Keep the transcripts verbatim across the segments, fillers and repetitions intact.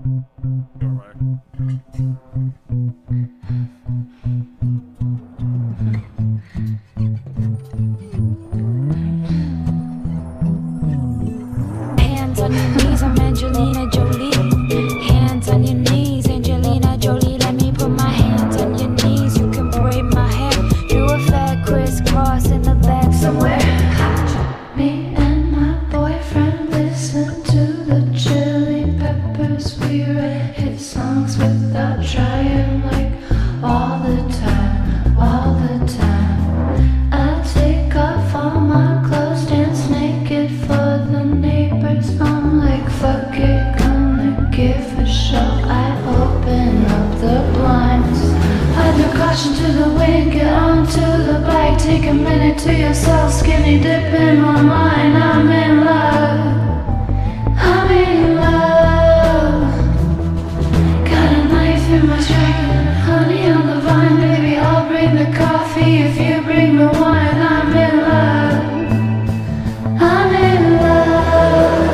Hands on your knees, I'm Angelina Jolie. Hands on your knees, Angelina Jolie. Let me put my hands on your knees. You can braid my hair. Do a fat crisscross in the back somewhere. Me and my boyfriend listen to the Chili Peppers. We write hit songs without trying, like all the time, all the time. I take off all my clothes, dance naked for the neighbors. I'm like, fuck it, gonna give a show. I open up the blinds. I throw caution to the wind, get onto the bike. Take a minute to yourself, skinny dip in my mind. I'm in love, I'm in love. Got a knife in my jacket, honey on the vine. Baby, I'll bring the coffee if you bring the wine. I'm in love, I'm in love.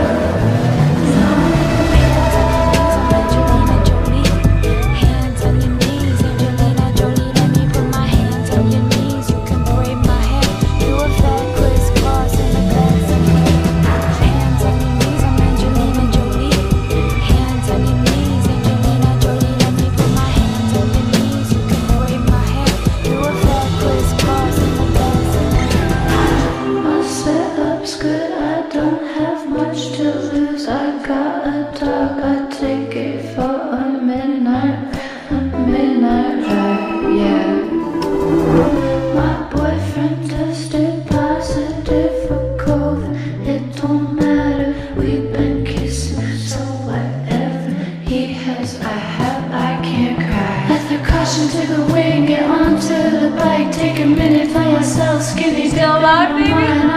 Angelina Jolie. Hands on your knees, Angelina Jolie. Let me put my hands on your knees. You can braid my hair. Do a fat crisscross in the back somewhere. Hands on your knees, I'm Angelina Jolie. Hands on your knees, Angelina Jolie. Let me put my hands on your knees. You can braid my hair. Do a fat crisscross in the back somewhere. My setup's good, I don't have much to lose. I got a dog, I take it for a midnight, a midnight ride, yeah. My boyfriend tested positive for COVID. It don't matter, we've been kissing, so whatever he has, I have, I can't cry. Let the caution to the wind, get onto the bike. Take a minute for yourself, skinny dip in my mind.